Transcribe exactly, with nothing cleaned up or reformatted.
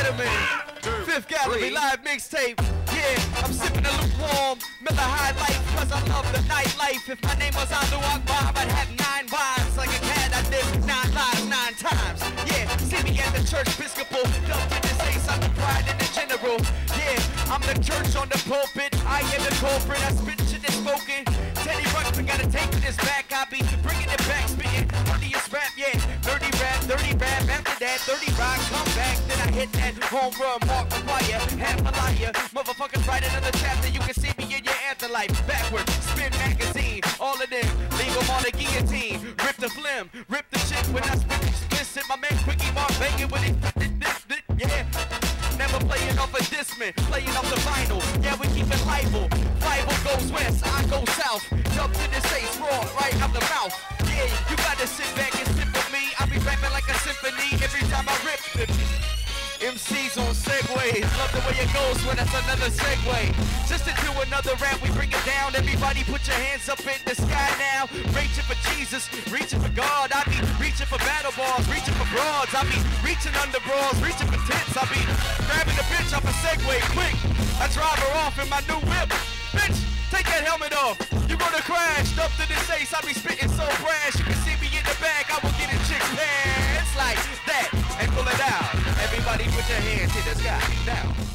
gentlemen, Fifth Gallery live mixtape. Yeah, I'm sipping a lukewarm Miller High Life, cause I love the nightlife. If my name was Anu Akbar, I'd have nine wives. Like a cat, I live nine lives nine times. Yeah, see me at the church Episcopal, dubbed in this ace, I'm the pride in the general. Yeah, I'm the church on the pulpit, I am the culprit, I spit shit that's spoken. Teddy Ruxpin gotta take this back, I be bringing it back, spitting dirtiest rap, yeah. Dirty rap, dirty rap, after that, dirty rock, come back, then I hit that home run, Mark McGuire, half a liar. Motherfuckers write another chapter, you can see me in your afterlife. Backwards, spin magazine, all of them, leave them on the guillotine. Rip the phlegm, rip the shit when I spit explicit. My man Quickie Mart banging with it, yeah. Never playing off a discman, playing off the vinyl. Yeah, we keep it liable. Bible goes west, I go south. Jump to the face, raw right out the mouth. Yeah, you gotta sit back and sip with me. I be rapping like a symphony every time I rip it. M Cs on segways, love the way it goes when that's another segue. Just to do another rap, we bring it down. Everybody put your hands up in the sky now. Reaching for Jesus, reaching for God. I be reaching for battle balls, reaching for broads. I be reaching under bras, reaching for tits. I be grabbing the bitch off a segway quick. I drive her off in my new whip. Bitch, take that helmet off. You gonna crash, up to this ace. I be spitting so brash. You can see me in the back. I will get a chick's pants like that and pull it out. Everybody put your hands in the sky now.